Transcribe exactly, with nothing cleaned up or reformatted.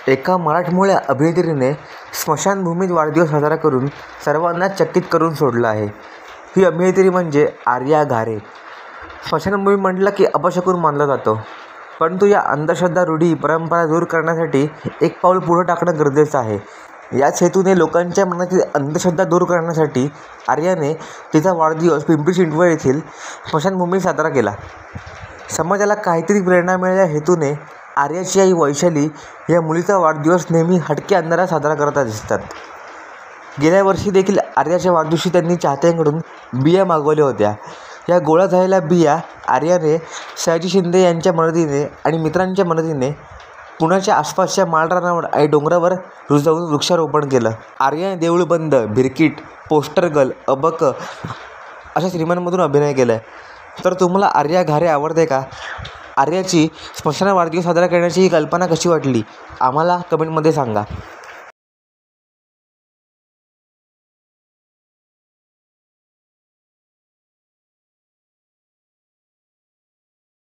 एका मराठमोळ्या अभिनेत्रीने स्मशानभूमीत वाढदिवस साजरा करून सर्वांना चकित करून सोडलं आहे. ही अभिनेत्री म्हणजे आर्या घारे. स्मशानभूमी म्हटलं की अपशकुन मानला जातो, परंतु या अंधश्रद्धा, रूढी, परंपरा दूर करण्यासाठी एक पाऊल पुढे टाकणं गरजेचं आहे. याच हेतूने लोकांच्या मनातील अंधश्रद्धा दूर करण्यासाठी आर्याने तिचा वाढदिवस पिंपरी चिंचवड येथील स्मशानभूमीत साजरा केला. समाजाला काहीतरी प्रेरणा मिळेल या हेतूने आर्याची आई वैशाली या मुलीचा वाढदिवस नेहमी हटक्या अंधारात साजरा करत दिसतात. गेल्या वर्षी देखील आर्याच्या वाढदिवशी त्यांनी चाहत्यांकडून बिया मागवल्या होत्या. या गोळा झालेल्या बिया आर्याने सयाजी शिंदे यांच्या मदतीने आणि मित्रांच्या मदतीने पुण्याच्या आसपासच्या माळरानावर आणि डोंगरावर रुजवून वृक्षारोपण केलं. आर्याने देऊळबंद, भिरकीट, पोस्टर गर्ल, अबक अशा सिनेमांमधून अभिनय केलाय. तर तुम्हाला आर्या घारे आवडते का? आर्याची स्मशान वाढदिवस साजरा करण्याची ही कल्पना कशी वाटली आम्हाला कमेंटमध्ये सांगा.